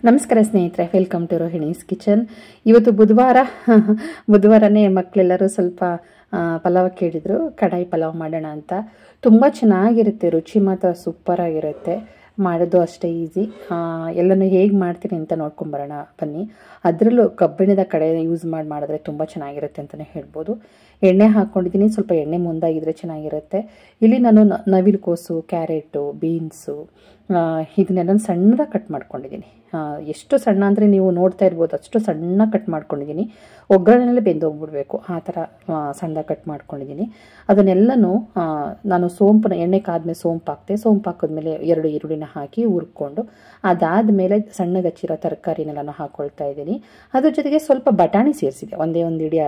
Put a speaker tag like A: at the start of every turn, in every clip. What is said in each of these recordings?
A: ನಮಸ್ಕಾರ ಸ್ನೇಹಿತರೆ, welcome to Rohini's kitchen. ಇವತ್ತು ಬುಧವಾರನೇ ಮಕ್ಕಳೆಲ್ಲರೂ ಸ್ವಲ್ಪ ಪಲಾವ್ ಕೇಳಿದ್ರು. ಕಡಾಯಿ ಪಲಾವ್ ಮಾಡೋಣ ಅಂತ. ತುಂಬ ಚೆನ್ನಾಗಿರುತ್ತೆ, ರುಚಿ ಮಾತ್ರ ಸೂಪರ್ ಆಗಿರುತ್ತೆ. ಮಾಡೋದು ಅಷ್ಟೇ ಈಸಿ. ಎಲ್ಲನೂ ಹೇಗೆ ಮಾಡ್ತೀನಿ ಅಂತ ನೋಡ್ಕೊಂಬರೋಣ ಬನ್ನಿ. ಅದರಲ್ಲೂ ಕಬ್ಬಿಣದ ಕಡಾಯಿ ಯೂಸ್ ಮಾಡಿದ್ರೆ ತುಂಬ ಚೆನ್ನಾಗಿರುತ್ತೆ ಅಂತಲೇ ಹೇಳ್ಬೋದು. ಎಣ್ಣೆ ಹಾಕ್ಕೊಂಡಿದ್ದೀನಿ, ಸ್ವಲ್ಪ ಎಣ್ಣೆ ಮುಂದಾಗಿದ್ರೆ ಚೆನ್ನಾಗಿರುತ್ತೆ. ಇಲ್ಲಿ ನಾನು ನವಿಲುಕೋಸು, ಕ್ಯಾರೆಟು, ಬೀನ್ಸು ಇದನ್ನೆಲ್ಲ ಸಣ್ಣದಾಗಿ ಕಟ್ ಮಾಡ್ಕೊಂಡಿದ್ದೀನಿ. ಎಷ್ಟು ಸಣ್ಣ ಅಂದರೆ ನೀವು ನೋಡ್ತಾ ಇರ್ಬೋದು, ಅಷ್ಟು ಸಣ್ಣ ಕಟ್ ಮಾಡ್ಕೊಂಡಿದ್ದೀನಿ. ಒಗ್ಗರಣೆಲ್ಲೇ ಬೆಂದೋಗ್ಬಿಡ್ಬೇಕು, ಆ ಥರ ಸಣ್ಣದಾಗಿ ಕಟ್ ಮಾಡ್ಕೊಂಡಿದ್ದೀನಿ. ಅದನ್ನೆಲ್ಲನೂ ನಾನು ಎಣ್ಣೆ ಕಾದ್ಮೇಲೆ ಸೋಂಪು ಹಾಕ್ತೆ. ಸೋಂಪು ಹಾಕಿದ್ಮೇಲೆ 2 ಈರುಳ್ಳಿನ ಹಾಕಿ ಹುರ್ಕೊಂಡು, ಅದಾದಮೇಲೆ ಸಣ್ಣಗೆ ಹಚ್ಚಿರೋ ತರಕಾರಿನೆಲ್ಲನೂ ಹಾಕ್ಕೊಳ್ತಾ ಇದ್ದೀನಿ. ಅದ್ರ ಜೊತೆಗೆ ಸ್ವಲ್ಪ ಬಟಾಣಿ ಸೇರಿಸಿದೆ, ಒಂದೇ ಒಂದು ಇಡೀ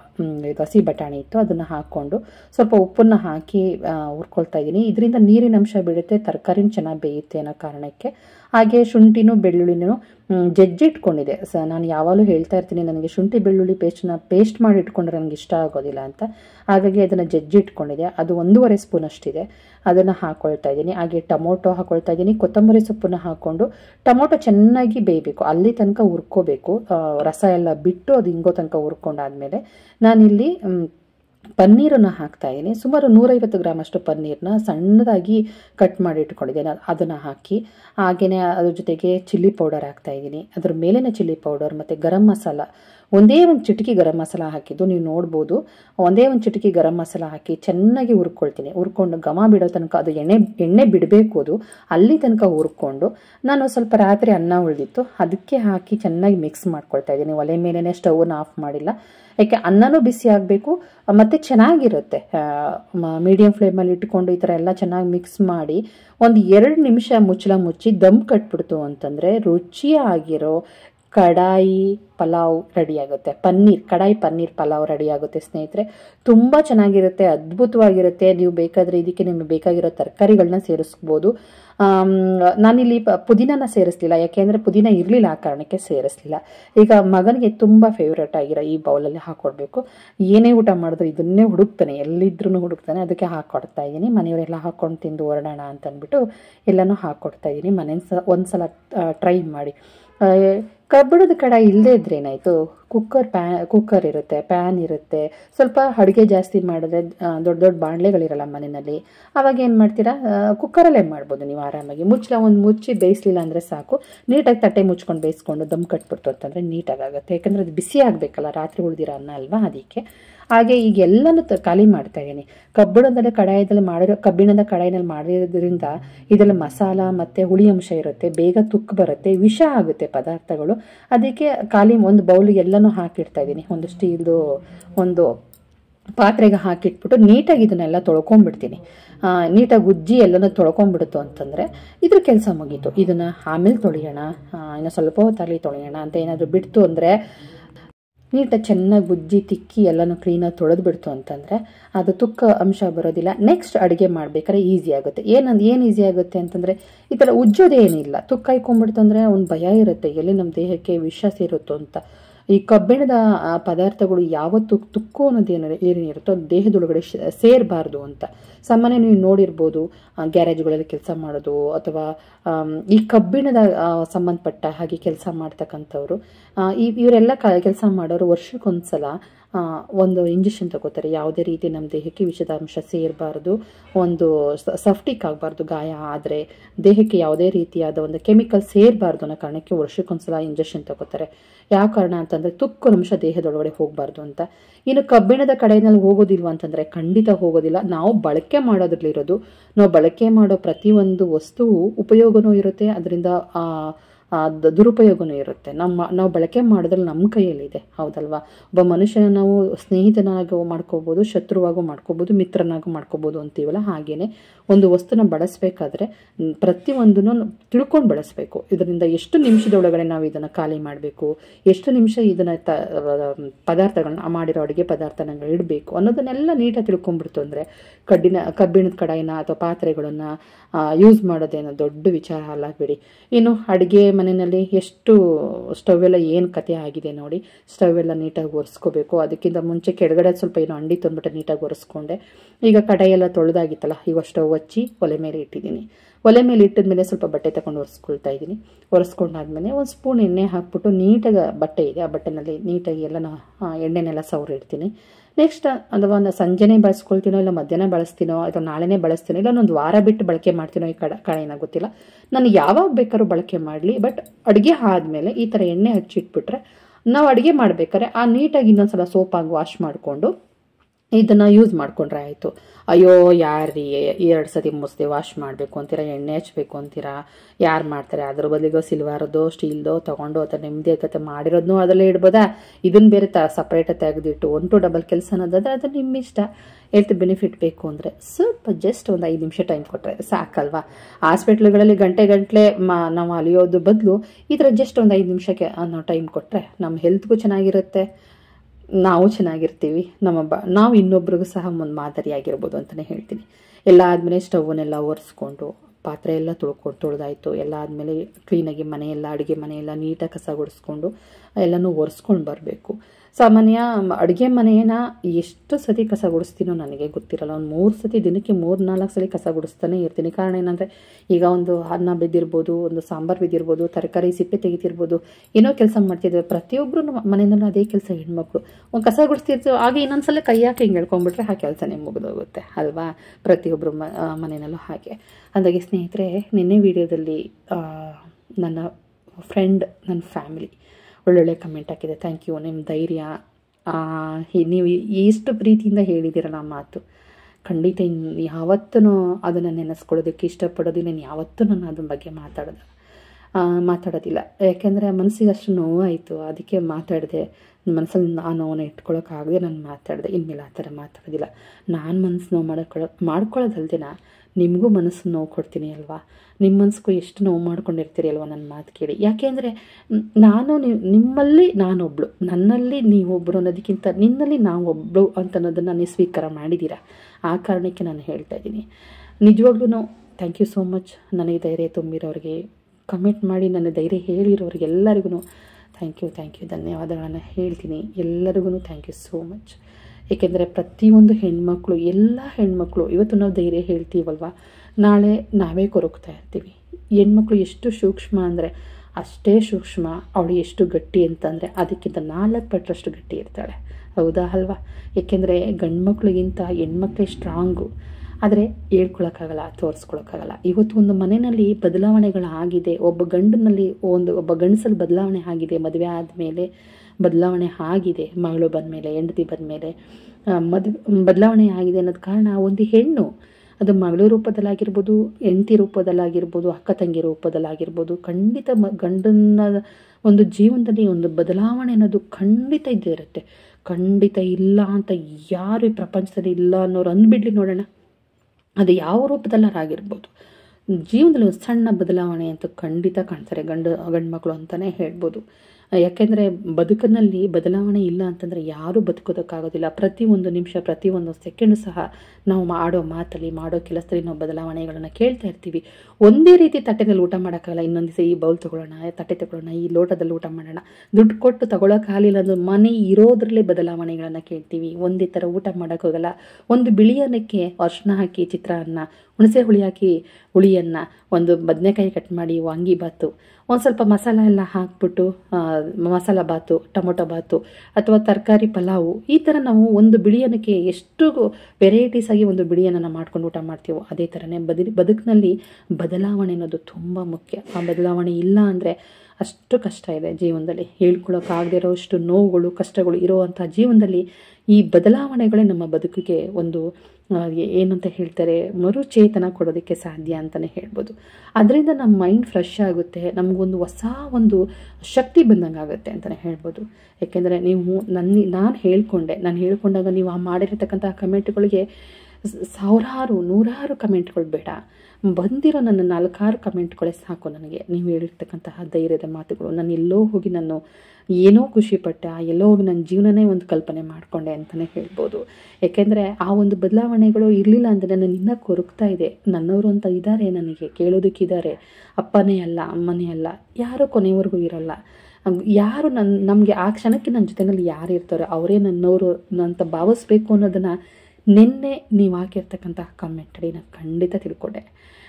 A: ಇದು ಹಸಿ ಬಟಾಣಿ ಇತ್ತು, ಅದನ್ನು ಹಾಕ್ಕೊಂಡು ಸ್ವಲ್ಪ ಉಪ್ಪನ್ನು ಹಾಕಿ ಹುರ್ಕೊಳ್ತಾ ಇದ್ದೀನಿ. ಇದರಿಂದ ನೀರಿನ ಅಂಶ ಬಿಡುತ್ತೆ, ತರಕಾರಿನೂ ಚೆನ್ನಾಗಿ ಬೇಯುತ್ತೆ ಅನ್ನೋ ಕಾರಣಕ್ಕೆ. ಹಾಗೆ ಶುಂಠಿನೂ ಬೆಳ್ಳುಳ್ಳಿನೂ ಜಜ್ಜಿಟ್ಕೊಂಡಿದೆ. ನಾನು ಯಾವಾಗಲೂ ಹೇಳ್ತಾ ಇರ್ತೀನಿ, ನನಗೆ ಶುಂಠಿ ಬೆಳ್ಳುಳ್ಳಿ ಪೇಸ್ಟ್ ಮಾಡಿ ಇಟ್ಕೊಂಡ್ರೆ ನನಗೆ ಇಷ್ಟ ಆಗೋದಿಲ್ಲ ಅಂತ. ಹಾಗಾಗಿ ಅದನ್ನು ಜಜ್ಜಿಟ್ಕೊಂಡಿದೆ. ಅದು 1.5 ಸ್ಪೂನ್ ಅಷ್ಟಿದೆ, ಅದನ್ನು ಹಾಕ್ಕೊಳ್ತಾ ಇದ್ದೀನಿ. ಹಾಗೆ ಟೊಮೊಟೊ ಹಾಕ್ಕೊಳ್ತಾ ಇದ್ದೀನಿ. ಕೊತ್ತಂಬರಿ ಸೊಪ್ಪನ್ನು ಹಾಕ್ಕೊಂಡು ಟೊಮೊಟೊ ಚೆನ್ನಾಗಿ ಬೇಯಬೇಕು, ಅಲ್ಲಿ ತನಕ ಹುರ್ಕೋಬೇಕು. ರಸ ಎಲ್ಲ ಬಿಟ್ಟು ಅದು ಹಿಂಗೋ ತನಕ ಹುರ್ಕೊಂಡಾದ್ಮೇಲೆ ನಾನಿಲ್ಲಿ ಪನ್ನೀರನ್ನು ಹಾಕ್ತಾ ಇದ್ದೀನಿ. ಸುಮಾರು 150 ಗ್ರಾಮ್ ಅಷ್ಟು ಪನ್ನೀರನ್ನ ಸಣ್ಣದಾಗಿ ಕಟ್ ಮಾಡಿ ಇಟ್ಕೊಂಡಿದ್ದೇನೆ, ಅದನ್ನು ಹಾಕಿ. ಹಾಗೆಯೇ ಅದ್ರ ಜೊತೆಗೆ ಚಿಲ್ಲಿ ಪೌಡರ್ ಹಾಕ್ತಾ ಇದ್ದೀನಿ. ಅದ್ರ ಮೇಲಿನ ಚಿಲ್ಲಿ ಪೌಡರ್ ಮತ್ತು ಗರಂ ಮಸಾಲ, ಒಂದೇ ಒಂದು ಚಿಟಿಕೆ ಗರಂ ಮಸಾಲ ಹಾಕಿದ್ದು ನೀವು ನೋಡ್ಬೋದು. ಒಂದೇ ಒಂದು ಚಿಟಿಕೆ ಗರಂ ಮಸಾಲ ಹಾಕಿ ಚೆನ್ನಾಗಿ ಹುರ್ಕೊಳ್ತೀನಿ. ಹುರ್ಕೊಂಡು ಘಮ ಬಿಡೋ ತನಕ, ಅದು ಎಣ್ಣೆ ಬಿಡಬೇಕು, ಅದು ಅಲ್ಲಿ ತನಕ ಹುರ್ಕೊಂಡು ನಾನು ಸ್ವಲ್ಪ ರಾತ್ರಿ ಅನ್ನ ಉಳಿದಿತ್ತು, ಅದಕ್ಕೆ ಹಾಕಿ ಚೆನ್ನಾಗಿ ಮಿಕ್ಸ್ ಮಾಡ್ಕೊಳ್ತಾ ಇದ್ದೀನಿ. ಒಲೆ ಮೇಲೇ ಸ್ಟವನ್ನು ಆಫ್ ಮಾಡಿಲ್ಲ, ಯಾಕೆ ಅನ್ನನೂ ಬಿಸಿ ಆಗಬೇಕು ಮತ್ತು ಚೆನ್ನಾಗಿರುತ್ತೆ. ಮೀಡಿಯಂ ಫ್ಲೇಮಲ್ಲಿ ಇಟ್ಕೊಂಡು ಈ ಥರ ಎಲ್ಲ ಚೆನ್ನಾಗಿ ಮಿಕ್ಸ್ ಮಾಡಿ ಒಂದು 2 ನಿಮಿಷ ಮುಚ್ಚಳ ಮುಚ್ಚಿ ದಮ್ ಕಟ್ಬಿಡ್ತು ಅಂತಂದರೆ ರುಚಿಯಾಗಿರೋ ಕಡಾಯಿ ಪಲಾವ್ ರೆಡಿ ಆಗುತ್ತೆ. ಕಡಾಯಿ ಪನ್ನೀರ್ ಪಲಾವ್ ರೆಡಿ ಆಗುತ್ತೆ ಸ್ನೇಹಿತರೆ. ತುಂಬ ಚೆನ್ನಾಗಿರುತ್ತೆ, ಅದ್ಭುತವಾಗಿರುತ್ತೆ. ನೀವು ಬೇಕಾದರೆ ಇದಕ್ಕೆ ನಿಮಗೆ ಬೇಕಾಗಿರೋ ತರಕಾರಿಗಳನ್ನ ಸೇರಿಸ್ಬೋದು. ನಾನಿಲ್ಲಿ ಪುದೀನನ ಸೇರಿಸ್ಲಿಲ್ಲ, ಯಾಕೆಂದರೆ ಪುದೀನ ಇರಲಿಲ್ಲ, ಆ ಕಾರಣಕ್ಕೆ ಸೇರಿಸ್ಲಿಲ್ಲ. ಈಗ ಮಗನಿಗೆ ತುಂಬ ಫೇವ್ರೇಟ್ ಆಗಿರೋ ಈ ಬೌಲಲ್ಲಿ ಹಾಕ್ಕೊಡ್ಬೇಕು. ಏನೇ ಊಟ ಮಾಡಿದ್ರು ಇದನ್ನೇ ಹುಡುಕ್ತಾನೆ, ಎಲ್ಲಿದ್ರೂ ಹುಡುಕ್ತಾನೆ. ಅದಕ್ಕೆ ಹಾಕ್ಕೊಡ್ತಾ ಇದ್ದೀನಿ. ಮನೆಯವರೆಲ್ಲ ಹಾಕ್ಕೊಂಡು ತಿಂದು ಹೊರಡೋಣ ಅಂತಂದ್ಬಿಟ್ಟು ಎಲ್ಲನೂ ಹಾಕ್ಕೊಡ್ತಾ ಇದ್ದೀನಿ. ಒಂದ್ಸಲ ಟ್ರೈ ಮಾಡಿ. ಕಬ್ಬಿಣದ ಕಡಾಯಿ ಇಲ್ಲದೇ ಇದ್ರೆ ಏನಾಯಿತು, ಕುಕ್ಕರ್ ಇರುತ್ತೆ, ಪ್ಯಾನ್ ಇರುತ್ತೆ. ಸ್ವಲ್ಪ ಅಡುಗೆ ಜಾಸ್ತಿ ಮಾಡಿದ್ರೆ ದೊಡ್ಡ ಬಾಣಲೆಗಳಿರಲ್ಲ ಮನೆಯಲ್ಲಿ, ಆವಾಗ ಏನು ಮಾಡ್ತೀರಾ, ಕುಕ್ಕರಲ್ಲೇ ಮಾಡ್ಬೋದು ನೀವು ಆರಾಮಾಗಿ. ಮುಚ್ಚಿ ಬೇಯಿಸಲಿಲ್ಲ ಅಂದರೆ ಸಾಕು, ನೀಟಾಗಿ ತಟ್ಟೆ ಮುಚ್ಕೊಂಡು ಬೇಯಿಸ್ಕೊಂಡು ದಮ್ ಕಟ್ಬಿಡ್ತು ಅಂತಂದರೆ ನೀಟಾಗುತ್ತೆ. ಯಾಕಂದರೆ ಅದು ಬಿಸಿ ಆಗಬೇಕಲ್ಲ, ರಾತ್ರಿ ಉಳಿದಿರೋ ಅನ್ನ ಅಲ್ವಾ, ಅದಕ್ಕೆ. ಹಾಗೆ ಈಗ ಎಲ್ಲನೂ ಖಾಲಿ ಮಾಡ್ತಾ ಇದ್ದೀನಿ. ಕಬ್ಬಿಣದ ಕಡಾಯಿನಲ್ಲಿ ಮಾಡಿರೋದ್ರಿಂದ ಇದರಲ್ಲಿ ಮಸಾಲ ಮತ್ತು ಹುಳಿ ಅಂಶ ಇರುತ್ತೆ, ಬೇಗ ತುಕ್ಕು ಬರುತ್ತೆ, ವಿಷ ಆಗುತ್ತೆ ಪದಾರ್ಥಗಳು. ಅದಕ್ಕೆ ಖಾಲಿ ಒಂದು ಬೌಲಿಗೆ ಎಲ್ಲನೂ ಹಾಕಿಡ್ತಾ ಇದ್ದೀನಿ. ಒಂದು ಸ್ಟೀಲ್ದು ಒಂದು ಪಾತ್ರೆಗೆ ಹಾಕಿಟ್ಬಿಟ್ಟು ನೀಟಾಗಿ ಇದನ್ನೆಲ್ಲ ತೊಳ್ಕೊಂಡ್ಬಿಡ್ತೀನಿ. ನೀಟಾಗಿ ಉಜ್ಜಿ ಎಲ್ಲನೂ ತೊಳ್ಕೊಂಡ್ಬಿಡ್ತು ಅಂತಂದರೆ ಇದ್ರ ಕೆಲಸ ಮುಗೀತು. ಇದನ್ನು ಆಮೇಲೆ ತೊಳೆಯೋಣ, ಇನ್ನು ಸ್ವಲ್ಪ ಹೊತ್ತಲ್ಲಿ ತೊಳೆಯೋಣ ಅಂತ ಏನಾದರೂ ಬಿಡ್ತು ಅಂದರೆ, ನೀಟಾಗಿ ಚೆನ್ನಾಗಿ ಉಜ್ಜಿ ತಿಕ್ಕಿ ಎಲ್ಲನೂ ಕ್ಲೀನಾಗಿ ತೊಳೆದ್ಬಿಡ್ತು ಅಂತಂದರೆ ಅದು ತುಕ್ಕ ಅಂಶ ಬರೋದಿಲ್ಲ. ನೆಕ್ಸ್ಟ್ ಅಡುಗೆ ಮಾಡಬೇಕಾದ್ರೆ ಈಸಿ ಆಗುತ್ತೆ. ಏನು ಈಸಿ ಆಗುತ್ತೆ ಅಂತಂದರೆ, ಈ ಥರ ಉಜ್ಜೋದೇನಿಲ್ಲ. ತುಕ್ಕ ಹಾಯ್ಕೊಂಡ್ಬಿಡ್ತು ಅಂದರೆ ಒಂದು ಭಯ ಇರುತ್ತೆ, ಎಲ್ಲಿ ನಮ್ಮ ದೇಹಕ್ಕೆ ವಿಷ ಸೇರುತ್ತೋ ಅಂತ. ಈ ಕಬ್ಬಿಣದ ಪದಾರ್ಥಗಳು ಯಾವತ್ತು ತುಕ್ಕು ಅನ್ನೋದು ಏನಿರುತ್ತೋ ಅದು ದೇಹದೊಳಗಡೆ ಸೇರಬಾರ್ದು ಅಂತ. ಸಾಮಾನ್ಯ ನೀವು ನೋಡಿರ್ಬೋದು, ಗ್ಯಾರೇಜ್ಗಳಲ್ಲಿ ಕೆಲಸ ಮಾಡೋದು ಅಥವಾ ಈ ಕಬ್ಬಿಣದ ಸಂಬಂಧಪಟ್ಟ ಹಾಗೆ ಕೆಲಸ ಮಾಡ್ತಕ್ಕಂಥವ್ರು, ಇವರೆಲ್ಲ ಕೆಲಸ ಮಾಡೋರು ವರ್ಷಕ್ಕೊಂದ್ಸಲ ಒಂದು ಇಂಜೆಕ್ಷನ್ ತಗೋತಾರೆ. ಯಾವುದೇ ರೀತಿ ನಮ್ಮ ದೇಹಕ್ಕೆ ವಿಷದ ಅಂಶ ಸೇರಬಾರ್ದು, ಒಂದು ಸಫ್ಟಿಕ್ ಆಗಬಾರ್ದು, ಗಾಯ ಆದರೆ ದೇಹಕ್ಕೆ ಯಾವುದೇ ರೀತಿಯಾದ ಒಂದು ಕೆಮಿಕಲ್ ಸೇರಬಾರ್ದು ಅನ್ನೋ ಕಾರಣಕ್ಕೆ ವರ್ಷಕ್ಕೊಂದ್ಸಲ ಇಂಜೆಕ್ಷನ್ ತಗೋತಾರೆ. ಯಾವ ಕಾರಣ ಅಂತಂದರೆ ತುಕ್ಕು ಅಂಶ ದೇಹದೊಳಗಡೆ ಹೋಗಬಾರ್ದು ಅಂತ. ಇನ್ನು ಕಬ್ಬಿಣದ ಕಡಾಯಿನಲ್ಲಿ ಹೋಗೋದಿಲ್ವ ಅಂತಂದರೆ ಖಂಡಿತ ಹೋಗೋದಿಲ್ಲ. ನಾವು ಬಳಕೆ ಮಾಡೋದ್ರಲ್ಲಿರೋದು, ನಾವು ಬಳಕೆ ಮಾಡೋ ಪ್ರತಿಯೊಂದು ವಸ್ತುವು ಉಪಯೋಗನೂ ಇರುತ್ತೆ, ಅದರಿಂದ ದುರುಪಯೋಗನೂ ಇರುತ್ತೆ. ನಾವು ಬಳಕೆ ಮಾಡೋದ್ರಲ್ಲಿ ನಮ್ಮ ಕೈಯಲ್ಲಿದೆ, ಹೌದಲ್ವಾ. ಒಬ್ಬ ಮನುಷ್ಯನ ನಾವು ಸ್ನೇಹಿತನಾಗೂ ಮಾಡ್ಕೋಬೋದು, ಶತ್ರುವಾಗೂ ಮಾಡ್ಕೋಬೋದು, ಮಿತ್ರನಾಗೂ ಮಾಡ್ಕೋಬೋದು ಅಂತೀವಲ್ಲ, ಹಾಗೇನೆ ಒಂದು ವಸ್ತುನ ಬಳಸಬೇಕಾದ್ರೆ ಪ್ರತಿಯೊಂದನ್ನು ತಿಳ್ಕೊಂಡು ಬಳಸಬೇಕು. ಇದರಿಂದ ಎಷ್ಟು ನಿಮಿಷದೊಳಗಡೆ ನಾವು ಇದನ್ನು ಖಾಲಿ ಮಾಡಬೇಕು, ಎಷ್ಟು ನಿಮಿಷ ಇದನ್ನು ಪದಾರ್ಥಗಳನ್ನ ಮಾಡಿರೋ ಅಡುಗೆ ಪದಾರ್ಥನ ಇಡಬೇಕು ಅನ್ನೋದನ್ನೆಲ್ಲ ನೀಟಾಗಿ ತಿಳ್ಕೊಂಡ್ಬಿಡ್ತು ಅಂದರೆ ಕಬ್ಬಿಣದ ಕಡಾಯಿನ ಅಥವಾ ಪಾತ್ರೆಗಳನ್ನು ಯೂಸ್ ಮಾಡೋದೇನೋ ದೊಡ್ಡ ವಿಚಾರ ಅಲ್ಲ ಬಿಡಿ. ಇನ್ನು ಅಡುಗೆ ಮನೆಯಲ್ಲಿ ಎಷ್ಟು ಸ್ಟವ್ ಎಲ್ಲ ಏನು ಕತೆ ಆಗಿದೆ ನೋಡಿ. ಸ್ಟವ್ ಎಲ್ಲ ನೀಟಾಗಿ ಒರೆಸ್ಕೋಬೇಕು. ಅದಕ್ಕಿಂತ ಮುಂಚೆ ಕೆಳಗಡೆ ಸ್ವಲ್ಪ ಏನೋ ಅಂಡಿ ತಂದ್ಬಿಟ್ಟು ನೀಟಾಗಿ ಒರೆಸ್ಕೊಂಡೆ. ಈಗ ಕಡಾಯಿ ಎಲ್ಲ ತೊಳೆದಾಗಿತ್ತಲ್ಲ, ಈಗ ಸ್ಟವ್ ಹಚ್ಚಿ ಒಲೆ ಮೇಲೆ ಇಟ್ಟಿದ್ದೀನಿ. ಒಲೆ ಮೇಲೆ ಇಟ್ಟಿದ್ಮೇಲೆ ಸ್ವಲ್ಪ ಬಟ್ಟೆ ತಗೊಂಡು ಒರೆಸ್ಕೊಳ್ತಾ ಇದ್ದೀನಿ. ಒರೆಸ್ಕೊಂಡಾದ್ಮೇಲೆ ಒಂದು ಸ್ಪೂನ್ ಎಣ್ಣೆ ಹಾಕ್ಬಿಟ್ಟು ನೀಟಾಗಿ ಬಟ್ಟೆ ಇದೆ ಆ ಬಟ್ಟೆನಲ್ಲಿ ನೀಟಾಗಿ ಎಲ್ಲ ಎಣ್ಣೆನೆಲ್ಲ ಸವರಿಡ್ತೀನಿ. ನೆಕ್ಸ್ಟ್ ಅಥವಾ ಸಂಜೆನೇ ಬಳಸ್ಕೊಳ್ತೀನೋ ಇಲ್ಲ ಮಧ್ಯಾಹ್ನ ಬಳಸ್ತೀನೋ ಅಥವಾ ನಾಳೆನೇ ಬಳಸ್ತೀನೋ ಇಲ್ಲ ಒಂದು ವಾರ ಬಿಟ್ಟು ಬಳಕೆ ಮಾಡ್ತೀನೋ ಈ ಕಡೆನ ಗೊತ್ತಿಲ್ಲ. ನಾನು ಯಾವಾಗ ಬೇಕಾದ್ರೂ ಬಳಕೆ ಮಾಡಲಿ, ಬಟ್ ಅಡುಗೆ ಆದಮೇಲೆ ಈ ಥರ ಎಣ್ಣೆ ಹಚ್ಚಿಟ್ಬಿಟ್ರೆ ನಾವು ಅಡುಗೆ ಮಾಡ್ಬೇಕಾದ್ರೆ ಆ ನೀಟಾಗಿ ಇನ್ನೊಂದ್ಸಲ ಸೋಪಾಗಿ ವಾಶ್ ಮಾಡಿಕೊಂಡು ಇದನ್ನು ಯೂಸ್ ಮಾಡ್ಕೊಂಡ್ರೆ ಆಯಿತು. ಅಯ್ಯೋ ಯಾರೀ 2 ಸತಿ 3 ಸತಿ ವಾಶ್ ಮಾಡಬೇಕು ಅಂತೀರಾ, ಎಣ್ಣೆ ಹಚ್ಬೇಕು ಅಂತೀರಾ, ಯಾರು ಮಾಡ್ತಾರೆ? ಅದ್ರ ಬದಲಿಗೋ ಸಿಲ್ವಾರದೋ ಸ್ಟೀಲ್ದೋ ತೊಗೊಂಡು ಅಥವಾ ನೆಮ್ಮದಿ ಆಯ್ತತೆ ಮಾಡಿರೋದನ್ನೂ ಅದರಲ್ಲೇ ಇಡ್ಬೋದಾ? ಇದನ್ನು ಬೇರೆ ಸಪ್ರೇಟಾಗಿ ತೆಗೆದಿಟ್ಟು 1 to ಡಬಲ್ ಕೆಲಸ ಅನ್ನೋದಾದ್ರೆ ಅದು ನಿಮ್ಮ ಇಷ್ಟ. ಹೆಲ್ತ್ ಬೆನಿಫಿಟ್ ಬೇಕು ಅಂದರೆ ಸ್ವಲ್ಪ ಜಸ್ಟ್ ಒಂದು 5 ನಿಮಿಷ ಟೈಮ್ ಕೊಟ್ಟರೆ ಸಾಕಲ್ವಾ? ಹಾಸ್ಪಿಟ್ಲ್ಗಳಲ್ಲಿ ಗಂಟೆ ನಾವು ಅಲಿಯೋದು ಬದಲು ಈ ಥರ ಜಸ್ಟ್ ಒಂದು 5 ನಿಮಿಷಕ್ಕೆ ನಾವು ಟೈಮ್ ಕೊಟ್ಟರೆ ನಮ್ಮ ಹೆಲ್ತ್ಗೂ ಚೆನ್ನಾಗಿರುತ್ತೆ, ನಾವು ಚೆನ್ನಾಗಿರ್ತೀವಿ, ನಾವು ಇನ್ನೊಬ್ರಿಗೂ ಸಹ ಒಂದು ಮಾದರಿಯಾಗಿರ್ಬೋದು ಅಂತಲೇ ಹೇಳ್ತೀನಿ. ಎಲ್ಲ ಆದಮೇಲೆ ಸ್ಟವ್ವನ್ನೆಲ್ಲ ಒರೆಸ್ಕೊಂಡು ಪಾತ್ರೆ ಎಲ್ಲ ತೊಳೆದಾಯಿತು. ಎಲ್ಲ ಆದಮೇಲೆ ಕ್ಲೀನಾಗಿ ಮನೆಯೆಲ್ಲ ಅಡುಗೆ ಮನೆಯೆಲ್ಲ ನೀಟಾಗಿ ಕಸ ಗುಡಿಸ್ಕೊಂಡು ಎಲ್ಲನೂ ಒರೆಸ್ಕೊಂಡು ಬರಬೇಕು. ಸಾಮಾನ್ಯ ಅಡುಗೆ ಮನೆಯನ್ನ ಎಷ್ಟು ಸತಿ ಕಸ ಗುಡಿಸ್ತೀನೋ ನನಗೆ ಗೊತ್ತಿರಲ್ಲ. ಒಂದು 3 ಸತಿ ದಿನಕ್ಕೆ 3-4 ಸಲ ಕಸ ಗುಡಿಸ್ತಾನೆ ಇರ್ತೀನಿ. ಕಾರಣ ಏನಂದರೆ ಈಗ ಒಂದು ಅನ್ನ ಬಿದ್ದಿರ್ಬೋದು, ಒಂದು ಸಾಂಬಾರು ಬಿದ್ದಿರ್ಬೋದು, ತರಕಾರಿ ಸಿಪ್ಪೆ ತೆಗಿತಿರ್ಬೋದು, ಏನೋ ಕೆಲಸ ಮಾಡ್ತಿದ್ದೇವೆ. ಪ್ರತಿಯೊಬ್ಬರು ಮನೆಯಲ್ಲೂ ಅದೇ ಕೆಲಸ. ಹೆಣ್ಮಕ್ಳು ಒಂದು ಕಸ ಗುಡಿಸ್ತಿರ್ತೀವಿ, ಆಗ ಇನ್ನೊಂದ್ಸಲ ಕೈ ಹಾಕಿ ಹಿಂಗೆ ಹೇಳ್ಕೊಂಡ್ಬಿಟ್ರೆ ಆ ಕೆಲಸನೇ ಮುಗಿದೋಗುತ್ತೆ ಅಲ್ವಾ? ಪ್ರತಿಯೊಬ್ಬರು ಮನೆಯಲ್ಲೂ ಹಾಗೆ. ಹಾಗಾಗಿ ಸ್ನೇಹಿತರೆ, ನಿನ್ನೆ ವಿಡಿಯೋದಲ್ಲಿ ನನ್ನ ಫ್ರೆಂಡ್, ನನ್ನ ಫ್ಯಾಮಿಲಿ ಒಳ್ಳೊಳ್ಳೆ ಕಮೆಂಟ್ ಹಾಕಿದೆ. Thank you. ನಿಮ್ಮ ಧೈರ್ಯ, ನೀವು ಎಷ್ಟು ಪ್ರೀತಿಯಿಂದ ಹೇಳಿದ್ದೀರಲ್ಲ ಮಾತು, ಖಂಡಿತ ಯಾವತ್ತೂ ಅದನ್ನು ನೆನೆಸ್ಕೊಳ್ಳೋದಕ್ಕೆ ಇಷ್ಟಪಡೋದಿಲ್ಲ. ಯಾವತ್ತೂ ನಾನು ಅದ್ರ ಬಗ್ಗೆ ಮಾತಾಡೋದಿಲ್ಲ. ಯಾಕೆಂದರೆ ಮನಸ್ಸಿಗೆ ಅಷ್ಟು ನೋವಾಯಿತು, ಅದಕ್ಕೆ ಮಾತಾಡಿದೆ. ಮನಸ್ಸಲ್ಲಿ ಆ ನೋವನ್ನು ಇಟ್ಕೊಳ್ಳೋಕ್ಕಾಗದೆ ನಾನು ಮಾತಾಡಿದೆ. ಇನ್ಮೇಲೆ ಆ ಥರ ಮಾತಾಡೋದಿಲ್ಲ. ನಾನು ಮನಸ್ಸು ನೋವು ಮಾಡ್ಕೊಳ್ಳೋದಲ್ದಿನ ನಿಮಗೂ ಮನಸ್ಸು ನೋವು ಕೊಡ್ತೀನಿ ಅಲ್ವಾ? ನಿಮ್ಮ ಮನಸ್ಸಿಗೂ ಎಷ್ಟು ನೋವು ಮಾಡ್ಕೊಂಡಿರ್ತೀರಿ ಅಲ್ವಾ ನನ್ನ ಮಾತು ಕೇಳಿ. ಯಾಕೆಂದರೆ ನಾನು ನಿಮ್ಮಲ್ಲಿ ನಾನೊಬ್ಳು, ನನ್ನಲ್ಲಿ ನೀವೊಬ್ಬರು ಅನ್ನೋದಕ್ಕಿಂತ ನಿನ್ನಲ್ಲಿ ನಾವೊಬ್ಳು ಅಂತ ಅನ್ನೋದನ್ನು ನೀವು ಸ್ವೀಕಾರ ಮಾಡಿದ್ದೀರಾ. ಆ ಕಾರಣಕ್ಕೆ ನಾನು ಹೇಳ್ತಾ ಇದ್ದೀನಿ. ನಿಜವಾಗ್ಲೂ ಥ್ಯಾಂಕ್ ಯು ಸೋ ಮಚ್. ನನಗೆ ಧೈರ್ಯ ತುಂಬಿರೋರಿಗೆ, ಕಮೆಂಟ್ ಮಾಡಿ ನನ್ನ ಧೈರ್ಯ ಹೇಳಿರೋರಿಗೆಲ್ಲರಿಗೂ ಥ್ಯಾಂಕ್ ಯು ಧನ್ಯವಾದಗಳನ್ನು ಹೇಳ್ತೀನಿ. ಎಲ್ಲರಿಗೂ ಥ್ಯಾಂಕ್ ಯು ಸೋ ಮಚ್. ಏಕೆಂದರೆ ಪ್ರತಿಯೊಂದು ಹೆಣ್ಮಕ್ಳು, ಎಲ್ಲ ಹೆಣ್ಮಕ್ಳು ಇವತ್ತು ನಾವು ಧೈರ್ಯ ಹೇಳ್ತೀವಲ್ವ, ನಾಳೆ ನಾವೇ ಕೊರಗ್ತಾ ಇರ್ತೀವಿ. ಹೆಣ್ಮಕ್ಳು ಎಷ್ಟು ಸೂಕ್ಷ್ಮ ಅಂದರೆ ಅಷ್ಟೇ ಸೂಕ್ಷ್ಮ. ಅವಳು ಎಷ್ಟು ಗಟ್ಟಿ ಅಂತಂದರೆ ಅದಕ್ಕಿಂತ 4 ಪಟ್ಟರಷ್ಟು ಗಟ್ಟಿ ಇರ್ತಾಳೆ. ಹೌದಾ ಅಲ್ವಾ? ಏಕೆಂದರೆ ಗಂಡು ಮಕ್ಳಿಗಿಂತ ಹೆಣ್ಮಕ್ಳೇ ಸ್ಟ್ರಾಂಗು. ಆದರೆ ಹೇಳ್ಕೊಳಕ್ಕಾಗಲ್ಲ, ತೋರಿಸ್ಕೊಳಕ್ಕಾಗಲ್ಲ. ಇವತ್ತು ಒಂದು ಮನೆಯಲ್ಲಿ ಬದಲಾವಣೆಗಳಾಗಿದೆ. ಒಬ್ಬ ಗಂಡಸಲ್ಲಿ ಬದಲಾವಣೆ ಆಗಿದೆ, ಮದುವೆ ಆದಮೇಲೆ ಬದಲಾವಣೆ ಆಗಿದೆ, ಮಗಳು ಬಂದಮೇಲೆ, ಹೆಂಡತಿ ಬಂದಮೇಲೆ ಬದಲಾವಣೆ ಆಗಿದೆ ಅನ್ನೋದು ಕಾರಣ ಒಂದು ಹೆಣ್ಣು. ಅದು ಮಗಳ ರೂಪದಲ್ಲಾಗಿರ್ಬೋದು, ಹೆಂಡತಿ ರೂಪದಲ್ಲಾಗಿರ್ಬೋದು, ಅಕ್ಕ ತಂಗಿ ರೂಪದಲ್ಲಾಗಿರ್ಬೋದು, ಖಂಡಿತ ಗಂಡನ ಒಂದು ಜೀವನದಲ್ಲಿ ಒಂದು ಬದಲಾವಣೆ ಅನ್ನೋದು ಖಂಡಿತ ಇದ್ದೇ ಇರುತ್ತೆ. ಖಂಡಿತ ಇಲ್ಲ ಅಂತ ಯಾರು ಈ ಪ್ರಪಂಚದಲ್ಲಿ ಇಲ್ಲ ಅನ್ನೋರು ಅಂದ್ಬಿಡ್ಲಿ ನೋಡೋಣ. ಅದು ಯಾವ ರೂಪದಲ್ಲಾಗಿರ್ಬೋದು, ಜೀವನದಲ್ಲಿ ಒಂದು ಸಣ್ಣ ಬದಲಾವಣೆ ಅಂತ ಖಂಡಿತ ಕಾಣ್ತಾರೆ ಗಂಡು ಮಕ್ಕಳು ಅಂತಲೇ ಹೇಳ್ಬೋದು. ಯಾಕೆಂದರೆ ಬದುಕಿನಲ್ಲಿ ಬದಲಾವಣೆ ಇಲ್ಲ ಅಂತಂದರೆ ಯಾರೂ ಬದುಕೋದಕ್ಕಾಗೋದಿಲ್ಲ. ಪ್ರತಿಯೊಂದು ನಿಮಿಷ, ಪ್ರತಿಯೊಂದು ಸೆಕೆಂಡು ಸಹ ನಾವು ಮಾಡೋ ಮಾತಲ್ಲಿ, ಮಾಡೋ ಕೆಲಸದಲ್ಲಿ ನಾವು ಬದಲಾವಣೆಗಳನ್ನು ಕೇಳ್ತಾ ಇರ್ತೀವಿ. ಒಂದೇ ರೀತಿ ತಟ್ಟೆನಲ್ಲಿ ಊಟ ಮಾಡೋಕ್ಕಾಗಲ್ಲ. ಇನ್ನೊಂದು ದಿವಸ ಈ ಬೌಲ್ ತೊಗೊಳ್ಳೋಣ, ತಟ್ಟೆ ತೊಗೊಳ್ಳೋಣ, ಈ ಲೋಟದಲ್ಲಿ ಊಟ ಮಾಡೋಣ. ದುಡ್ಡು ಕೊಟ್ಟು ತೊಗೊಳಕ್ಕಾಗಲಿಲ್ಲ ಅಂದ್ರೆ ಮನೆ ಇರೋದ್ರಲ್ಲೇ ಬದಲಾವಣೆಗಳನ್ನು ಕೇಳ್ತೀವಿ. ಒಂದೇ ಥರ ಊಟ ಮಾಡೋಕ್ಕಾಗಲ್ಲ. ಒಂದು ಬಿಳಿ ಅನ್ನಕ್ಕೆ ಅರಿಶಿನ ಹಾಕಿ ಚಿತ್ರಾನ್ನ, ಹುಣಸೆ ಹುಳಿ ಹಾಕಿ ಹುಳಿಯನ್ನ, ಒಂದು ಬದನೆಕಾಯಿ ಕಟ್ ಮಾಡಿ ವಾಂಗಿಬಾತು, ಒಂದು ಸ್ವಲ್ಪ ಮಸಾಲ ಎಲ್ಲ ಹಾಕ್ಬಿಟ್ಟು ಮಸಾಲ ಬಾತು, ಟೊಮೊಟೊ ಬಾತು ಅಥವಾ ತರಕಾರಿ ಪಲಾವು, ಈ ಥರ ನಾವು ಒಂದು ಬಿಳಿ ಅನ್ನಕ್ಕೆ ಎಷ್ಟು ವೆರೈಟೀಸ್ ಆಗಿ ಒಂದು ಬಿಳಿ ಅನ್ನನ ಮಾಡ್ಕೊಂಡು ಊಟ ಮಾಡ್ತೀವೋ ಅದೇ ಥರನೇ ಬದುಕಿನಲ್ಲಿ ಬದಲಾವಣೆ ಅನ್ನೋದು ತುಂಬ ಮುಖ್ಯ. ಆ ಬದಲಾವಣೆ ಇಲ್ಲ ಅಂದರೆ ಅಷ್ಟು ಕಷ್ಟ ಇದೆ ಜೀವನದಲ್ಲಿ. ಹೇಳ್ಕೊಳಕ್ಕಾಗದೇ ಇರೋಷ್ಟು ನೋವುಗಳು, ಕಷ್ಟಗಳು ಇರೋವಂಥ ಜೀವನದಲ್ಲಿ ಈ ಬದಲಾವಣೆಗಳೇ ನಮ್ಮ ಬದುಕಿಗೆ ಒಂದು ಏನಂತ ಹೇಳ್ತಾರೆ, ಮರುಚೇತನ ಕೊಡೋದಕ್ಕೆ ಸಾಧ್ಯ ಅಂತಲೇ ಹೇಳ್ಬೋದು. ಅದರಿಂದ ನಮ್ಮ ಮೈಂಡ್ ಫ್ರೆಶ್ ಆಗುತ್ತೆ, ನಮಗೊಂದು ಹೊಸ ಒಂದು ಶಕ್ತಿ ಬಂದಂಗೆ ಆಗುತ್ತೆ ಅಂತಲೇ ಹೇಳ್ಬೋದು. ಯಾಕೆಂದರೆ ನೀವು ನಾನು ಹೇಳ್ಕೊಂಡಾಗ ನೀವು ಮಾಡಿರತಕ್ಕಂಥ ಕಮೆಂಟ್ಗಳಿಗೆ ಸಾವಿರಾರು ನೂರಾರು ಕಮೆಂಟ್ಗಳು ಬೇಡ, ಬಂದಿರೋ ನನ್ನ 4-6 ಕಮೆಂಟ್ಗಳೇ ಸಾಕು ನನಗೆ. ನೀವು ಹೇಳಿರ್ತಕ್ಕಂತಹ ಧೈರ್ಯದ ಮಾತುಗಳು, ನಾನು ಎಲ್ಲೋ ಹೋಗಿ ನಾನು ಏನೋ ಖುಷಿಪಟ್ಟೆ, ಎಲ್ಲೋ ಹೋಗಿ ನನ್ನ ಜೀವನನೇ ಒಂದು ಕಲ್ಪನೆ ಮಾಡಿಕೊಂಡೆ ಅಂತಲೇ ಹೇಳ್ಬೋದು. ಏಕೆಂದರೆ ಆ ಒಂದು ಬದಲಾವಣೆಗಳು ಇರಲಿಲ್ಲ ಅಂದರೆ ನಾನು ಇನ್ನೂ ಕೊರಗ್ತಾ ಇದೆ. ನನ್ನವರು ಅಂತ ಇದ್ದಾರೆ, ನನಗೆ ಕೇಳೋದಕ್ಕಿದ್ದಾರೆ. ಅಪ್ಪನೇ ಅಲ್ಲ, ಅಮ್ಮನೇ ಅಲ್ಲ, ಯಾರೋ ಕೊನೆಯವರೆಗೂ ಇರೋಲ್ಲ. ಯಾರು ನಮಗೆ ಆ ಕ್ಷಣಕ್ಕೆ ನನ್ನ ಜೊತೆಯಲ್ಲಿ ಯಾರು ಇರ್ತಾರೋ ಅವರೇ ನನ್ನವರು ಅಂತ ಭಾವಿಸ್ಬೇಕು ಅನ್ನೋದನ್ನು ನಿನ್ನೆ ನೀವು ಹಾಕಿರ್ತಕ್ಕಂಥ ಕಮೆಂಟಲ್ಲಿ ನಾನು ಖಂಡಿತ ತಿಳ್ಕೊಂಡೆ.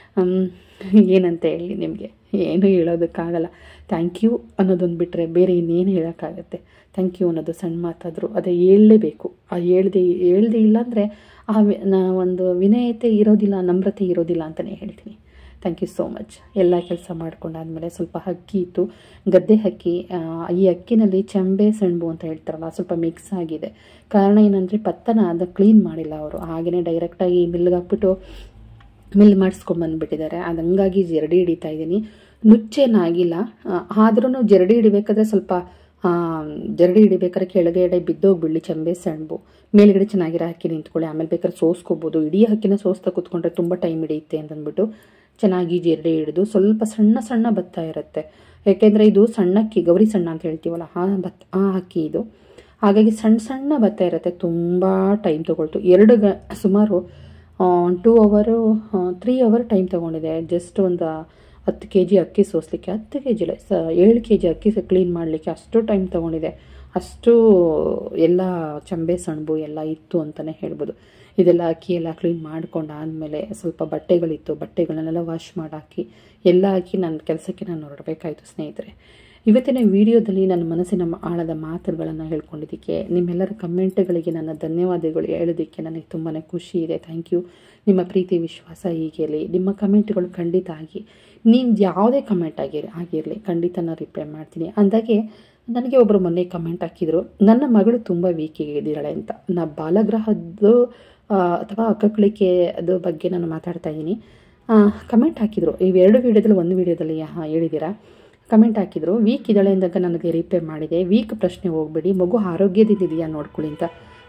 A: ಏನಂತ ಹೇಳಿ ನಿಮಗೆ, ಏನೂ ಹೇಳೋದಕ್ಕಾಗಲ್ಲ. ಥ್ಯಾಂಕ್ ಯು ಅನ್ನೋದೊಂದು ಬಿಟ್ಟರೆ ಬೇರೆ ಇನ್ನೇನು ಹೇಳೋಕ್ಕಾಗತ್ತೆ. ಥ್ಯಾಂಕ್ ಯು ಅನ್ನೋದು ಸಣ್ಣ ಮಾತಾದರೂ ಅದೇ ಹೇಳಲೇಬೇಕು. ಆ ಹೇಳ್ದೆ ಇಲ್ಲ ಅಂದರೆ ಒಂದು ವಿನಯತೆ ಇರೋದಿಲ್ಲ, ನಮ್ರತೆ ಇರೋದಿಲ್ಲ ಅಂತಲೇ ಹೇಳ್ತೀನಿ. Thank you so much. ಎಲ್ಲ ಕೆಲಸ ಮಾಡ್ಕೊಂಡಾದ್ಮೇಲೆ ಸ್ವಲ್ಪ ಅಕ್ಕಿ ಇತ್ತು, ಗದ್ದೆ ಅಕ್ಕಿ. ಈ ಅಕ್ಕಿನಲ್ಲಿ ಚೆಂಬೆ ಸೆಣಬು ಅಂತ ಹೇಳ್ತಾರಲ್ಲ, ಸ್ವಲ್ಪ ಮಿಕ್ಸ್ ಆಗಿದೆ. ಕಾರಣ ಏನಂದರೆ ಭತ್ತನ ಅದು ಕ್ಲೀನ್ ಮಾಡಿಲ್ಲ ಅವರು, ಹಾಗೆಯೇ ಡೈರೆಕ್ಟಾಗಿ ಮಿಲ್ಗೆ ಹಾಕ್ಬಿಟ್ಟು ಮಿಲ್ ಮಾಡಿಸ್ಕೊಂಬಂದುಬಿಟ್ಟಿದ್ದಾರೆ. ಅದು ಹಂಗಾಗಿ ಜರಡಿ ಹಿಡಿತಾ ಇದ್ದೀನಿ. ನುಚ್ಚೇನಾಗಿಲ್ಲ, ಆದ್ರೂ ಜರಡಿ ಹಿಡಿಬೇಕಾದ್ರೆ ಸ್ವಲ್ಪ ಜರಡಿ ಹಿಡಿಬೇಕಾದ್ರೆ ಕೆಳಗಡೆ ಬಿದ್ದೋಗ್ಬಿಡಲಿ ಚೆಂಬೆ ಸೆಣಬು. ಮೇಲ್ಗಡೆ ಚೆನ್ನಾಗಿರೋ ಅಕ್ಕಿ ನಿಂತ್ಕೊಳ್ಳಿ, ಆಮೇಲೆ ಬೇಕಾದ್ರೆ ಸೋಸ್ಕೋಬೋದು. ಇಡೀ ಅಕ್ಕಿನ ಸೋಸ್ತಾ ಕೂತ್ಕೊಂಡ್ರೆ ತುಂಬ ಟೈಮ್ ಹಿಡಿಯುತ್ತೆ ಅಂತಂದ್ಬಿಟ್ಟು ಚೆನ್ನಾಗಿ ಜರಡಿ ಹಿಡಿದು ಸ್ವಲ್ಪ ಸಣ್ಣ ಸಣ್ಣ ಭತ್ತ ಇರುತ್ತೆ. ಯಾಕೆಂದರೆ ಇದು ಸಣ್ಣ ಅಕ್ಕಿ, ಗೌರಿ ಸಣ್ಣ ಅಂತ ಹೇಳ್ತೀವಲ್ಲ, ಆ ಅಕ್ಕಿ ಇದು. ಹಾಗಾಗಿ ಸಣ್ಣ ಸಣ್ಣ ಭತ್ತ ಇರುತ್ತೆ, ತುಂಬ ಟೈಮ್ ತೊಗೊಳ್ತು. ಸುಮಾರು 2 ಅವರ್ 3 ಅವರ್ ಟೈಮ್ ತೊಗೊಂಡಿದೆ. ಜಸ್ಟ್ ಒಂದು 10 kg ಅಕ್ಕಿ ಸೋಸಲಿಕ್ಕೆ, 10 kg ಇಲ್ಲ 7 kg ಅಕ್ಕಿ ಕ್ಲೀನ್ ಮಾಡಲಿಕ್ಕೆ ಅಷ್ಟು ಟೈಮ್ ತೊಗೊಂಡಿದೆ. ಅಷ್ಟು ಎಲ್ಲ ಚೆಂಬೆ ಸೆಣಬು ಎಲ್ಲ ಇತ್ತು ಅಂತಲೇ ಹೇಳ್ಬೋದು. ಇದೆಲ್ಲ ಅಕ್ಕಿ ಎಲ್ಲ ಕ್ಲೀನ್ ಮಾಡ್ಕೊಂಡಾದಮೇಲೆ ಸ್ವಲ್ಪ ಬಟ್ಟೆಗಳಿತ್ತು, ಬಟ್ಟೆಗಳನ್ನೆಲ್ಲ ವಾಶ್ ಮಾಡಾಕಿ ಎಲ್ಲ ಹಾಕಿ ನನ್ನ ಕೆಲಸಕ್ಕೆ ನಾನು ಹೊರಡಬೇಕಾಯಿತು ಸ್ನೇಹಿತರೆ. ಇವತ್ತಿನ ವಿಡಿಯೋದಲ್ಲಿ ನನ್ನ ಮನಸ್ಸಿನ ಆಳದ ಮಾತುಗಳನ್ನು ಹೇಳ್ಕೊಂಡಿದ್ದಕ್ಕೆ, ನಿಮ್ಮೆಲ್ಲರ ಕಮೆಂಟ್ಗಳಿಗೆ ನನ್ನ ಧನ್ಯವಾದಗಳು ಹೇಳೋದಕ್ಕೆ ನನಗೆ ತುಂಬಾ ಖುಷಿ ಇದೆ. Thank you. ನಿಮ್ಮ ಪ್ರೀತಿ ವಿಶ್ವಾಸ ಹೀಗೆ ಇರಲಿ. ನಿಮ್ಮ ಕಮೆಂಟ್ಗಳು ಖಂಡಿತ ಆಗಿ, ನೀವು ಯಾವುದೇ ಕಮೆಂಟ್ ಆಗಿರಲಿ ಖಂಡಿತ ನಾನು ರಿಪ್ಲೈ ಮಾಡ್ತೀನಿ. ಅಂದಾಗೆ ನನಗೆ ಒಬ್ಬರು ಮೊನ್ನೆ ಕಮೆಂಟ್ ಹಾಕಿದರು, ನನ್ನ ಮಗಳು ತುಂಬ ವೀಕಿಗಿದ್ದಾಳೆ ಅಂತ. ಬಾಲಗ್ರಹದ್ದು ಅಥವಾ ಅಕ್ಕಳಿಕೆ ಅದು ಬಗ್ಗೆ ನಾನು ಮಾತಾಡ್ತಾ ಇದ್ದೀನಿ. ಕಮೆಂಟ್ ಹಾಕಿದರು. ಇವೆರಡು ವಿಡಿಯೋದಲ್ಲಿ ಒಂದು ವಿಡಿಯೋದಲ್ಲಿ ಹೇಳಿದ್ದೀರಾ, ಕಮೆಂಟ್ ಹಾಕಿದರು. ವೀಕ್ ಇದ್ದಾಳೆ ಅಂದಾಗ ನನಗೆ ರಿಪ್ಲೈ ಮಾಡಿದೆ. ವೀಕ್ ಪ್ರಶ್ನೆ ಹೋಗ್ಬೇಡಿ, ಮಗು ಆರೋಗ್ಯದಿಂದಿದೆಯಾ ನೋಡ್ಕೊಳ್ಳಿ ಅಂತ.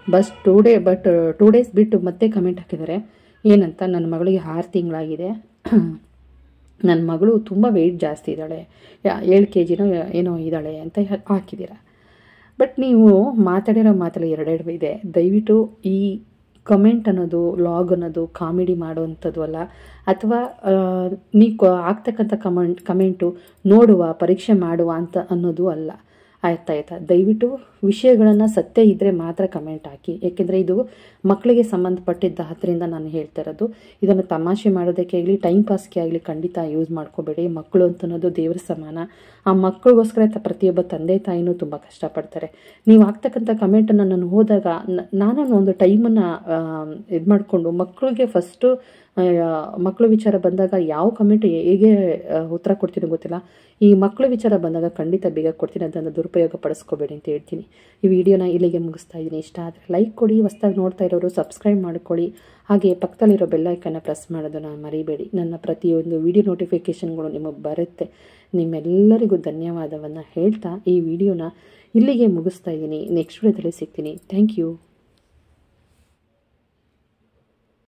A: 2 ಡೇಸ್ ಬಿಟ್ಟು ಮತ್ತೆ ಕಮೆಂಟ್ ಹಾಕಿದ್ದಾರೆ. ಏನಂತ, ನನ್ನ ಮಗಳಿಗೆ 6 ತಿಂಗಳಾಗಿದೆ, ನನ್ನ ಮಗಳು ತುಂಬ ವೆಯ್ಟ್ ಜಾಸ್ತಿ ಇದ್ದಾಳೆ, 7 kg ಏನೋ ಇದ್ದಾಳೆ ಅಂತ ಹಾಕಿದ್ದೀರ. ಬಟ್ ನೀವು ಮಾತಾಡಿರೋ ಮಾತಲ್ಲಿ 2 ಇದೆ. ದಯವಿಟ್ಟು ಈ ಕಮೆಂಟ್ ಅನ್ನೋದು, ಲಾಗ್ ಅನ್ನೋದು ಕಾಮಿಡಿ ಮಾಡೋವಂಥದ್ದು ಅಲ್ಲ, ಅಥವಾ ನೀವು ಆಗ್ತಕ್ಕಂಥ ಕಮೆಂಟು ನೋಡುವ, ಪರೀಕ್ಷೆ ಮಾಡುವ ಅಂತ ಅನ್ನೋದು ಅಲ್ಲ. ಆಯ್ತಾ? ದಯವಿಟ್ಟು ವಿಷಯಗಳನ್ನು ಸತ್ಯ ಇದ್ದರೆ ಮಾತ್ರ ಕಮೆಂಟ್ ಹಾಕಿ. ಏಕೆಂದರೆ ಇದು ಮಕ್ಕಳಿಗೆ ಸಂಬಂಧಪಟ್ಟಿದ್ದ ಅದರಿಂದ ನಾನು ಹೇಳ್ತಾ ಇರೋದು. ಇದನ್ನು ತಮಾಷೆ ಮಾಡೋದಕ್ಕೆ ಆಗಲಿ, ಟೈಮ್ ಪಾಸ್ಗೆ ಆಗಲಿ ಖಂಡಿತ ಯೂಸ್ ಮಾಡ್ಕೋಬೇಡಿ. ಮಕ್ಕಳು ಅಂತ ಅನ್ನೋದು ದೇವ್ರ ಸಮಾನ. ಆ ಮಕ್ಕಳಿಗೋಸ್ಕರ ಪ್ರತಿಯೊಬ್ಬ ತಂದೆ ತಾಯಿನೂ ತುಂಬ ಕಷ್ಟಪಡ್ತಾರೆ. ನೀವು ಆಗ್ತಕ್ಕಂಥ ಕಮೆಂಟನ್ನು ನಾನು ಹೋದಾಗ ನಾನು ಒಂದು ಟೈಮನ್ನು ಇದು ಮಾಡಿಕೊಂಡು ಮಕ್ಕಳಿಗೆ ಫಸ್ಟು ಮಕ್ಕಳು ವಿಚಾರ ಬಂದಾಗ ಯಾವ ಕಮೆಂಟ್ ಹೇಗೆ ಉತ್ತರ ಕೊಡ್ತೀನೋ ಗೊತ್ತಿಲ್ಲ. ಈ ಮಕ್ಕಳು ವಿಚಾರ ಬಂದಾಗ ಖಂಡಿತ ಬೇಗ ಕೊಡ್ತೀನಿ, ಅದನ್ನು ದುರುಪಯೋಗ ಪಡಿಸ್ಕೋಬೇಡಿ ಅಂತ ಹೇಳ್ತೀನಿ. ಈ ವಿಡಿಯೋನ ಇಲ್ಲಿಗೆ ಮುಗಿಸ್ತಾ ಇದ್ದೀನಿ. ಇಷ್ಟ ಆದರೆ ಲೈಕ್ ಕೊಡಿ, ಹೊಸದಾಗಿ ನೋಡ್ತಾ ಇರೋರು ಸಬ್ಸ್ಕ್ರೈಬ್ ಮಾಡ್ಕೊಳ್ಳಿ, ಹಾಗೆ ಪಕ್ಕದಲ್ಲಿರೋ ಬೆಲ್ಲೈಕನ್ನ ಪ್ರೆಸ್ ಮಾಡೋದನ್ನು ಮರಿಬೇಡಿ. ನನ್ನ ಪ್ರತಿಯೊಂದು ವಿಡಿಯೋ ನೋಟಿಫಿಕೇಷನ್ಗಳು ನಿಮಗೆ ಬರುತ್ತೆ. ನಿಮ್ಮೆಲ್ಲರಿಗೂ ಧನ್ಯವಾದವನ್ನು ಹೇಳ್ತಾ ಈ ವಿಡಿಯೋನ ಇಲ್ಲಿಗೆ ಮುಗಿಸ್ತಾ ಇದ್ದೀನಿ. ನೆಕ್ಸ್ಟ್ ವಿಡಿಯೋದಲ್ಲಿ ಸಿಗ್ತೀನಿ. Thank you.